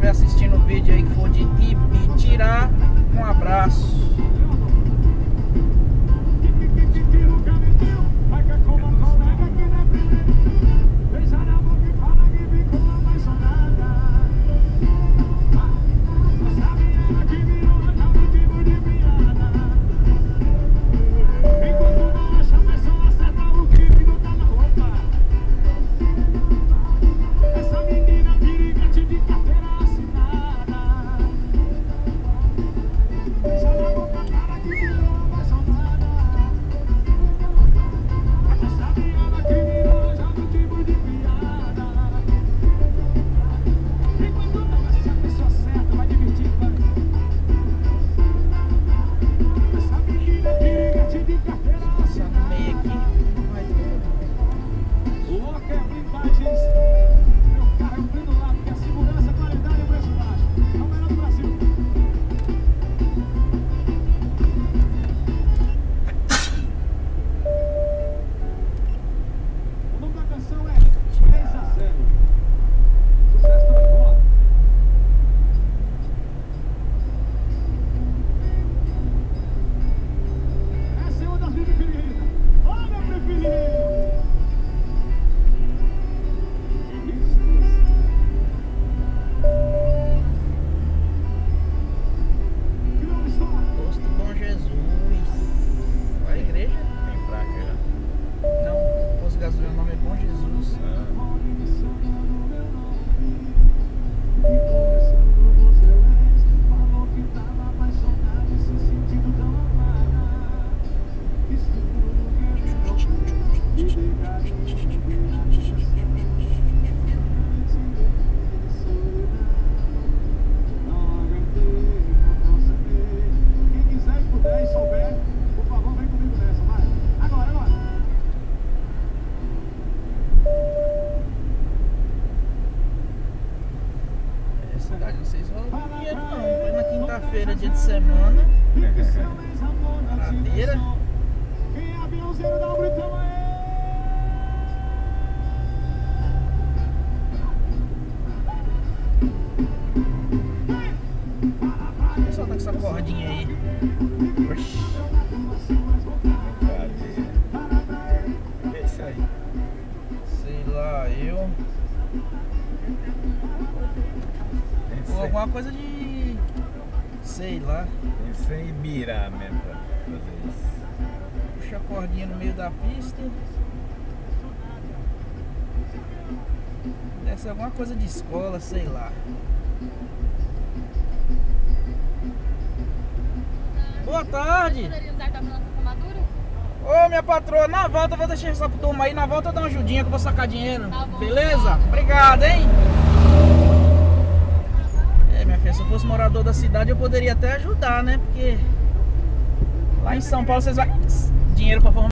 estiver assistindo o vídeo aí que for de Ibitirá, um abraço. Feira, dia de semana. Paradeira. Vou soltar com essa cordinha aí. Oxi. É isso aí. Sei lá, eu. Ou alguma coisa de. Sei lá. Isso é Ibirá mesmo pra fazer isso. Puxa a cordinha no meio da pista. Deve ser alguma coisa de escola, sei lá. Boa tarde. Ô, minha patroa, na volta eu vou deixar essa turma aí. Na volta eu dou uma ajudinha que eu vou sacar dinheiro. Tá bom. Beleza? Obrigado, hein? Minha filha, se eu fosse morador da cidade eu poderia até ajudar, né? Porque lá em São Paulo vocês vão dinheiro pra formar.